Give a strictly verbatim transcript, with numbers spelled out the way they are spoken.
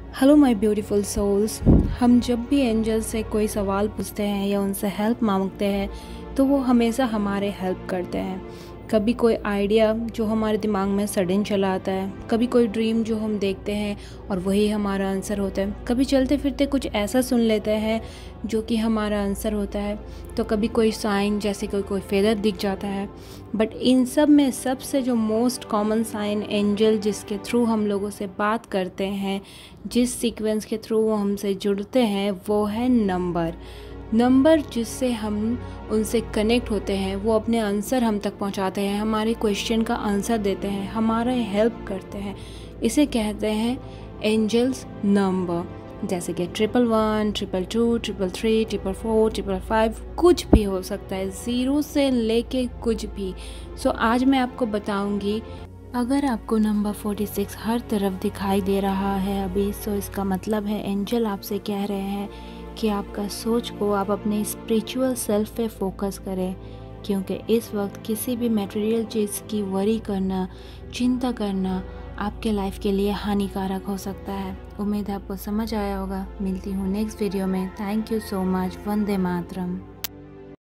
Hello my beautiful souls. हम जब भी एंजल से कोई सवाल पूछते हैं या उनसे हेल्प मांगते हैं तो वो हमेशा हमारे हेल्प करते हैं। कभी कोई आइडिया जो हमारे दिमाग में सडन चला आता है, कभी कोई ड्रीम जो हम देखते हैं और वही हमारा आंसर होता है, कभी चलते फिरते कुछ ऐसा सुन लेते हैं जो कि हमारा आंसर होता है, तो कभी कोई साइन जैसे कोई कोई फेदर दिख जाता है। बट इन सब में सबसे जो मोस्ट कॉमन साइन एंजल जिसके थ्रू हम लोगों से बात करते हैं, जिस सीक्वेंस के थ्रू वो हमसे जुड़ते हैं, वो है नंबर। नंबर जिससे हम उनसे कनेक्ट होते हैं, वो अपने आंसर हम तक पहुंचाते हैं, हमारे क्वेश्चन का आंसर देते हैं, हमारा हेल्प करते हैं। इसे कहते हैं एंजल्स नंबर। जैसे कि triple one, triple two, triple three, triple four, triple five, कुछ भी हो सकता है, ज़ीरो से लेके कुछ भी। सो आज मैं आपको बताऊंगी, अगर आपको नंबर फोर्टी सिक्स हर तरफ दिखाई दे रहा है अभी, सो इसका मतलब है एंजल आपसे कह रहे हैं कि आपका सोच को आप अपने स्पिरिचुअल सेल्फ पे फोकस करें, क्योंकि इस वक्त किसी भी मटेरियल चीज़ की वरी करना, चिंता करना आपके लाइफ के लिए हानिकारक हो सकता है। उम्मीद है आपको समझ आया होगा। मिलती हूँ नेक्स्ट वीडियो में। Thank you so much. वंदे मातरम।